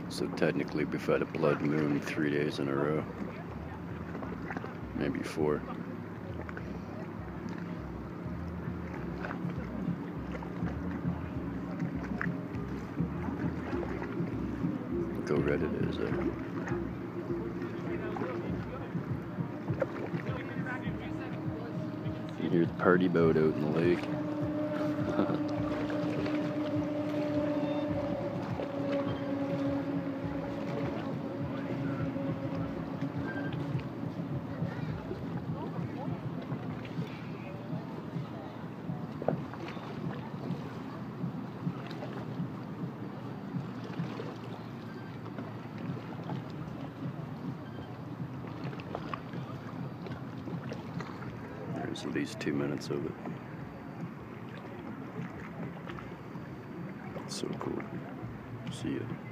So technically we've had a blood moon 3 days in a row. Maybe 4. Go red it is there. You hear the party boat out in the lake. There's at least 2 minutes of it. So cool. See ya.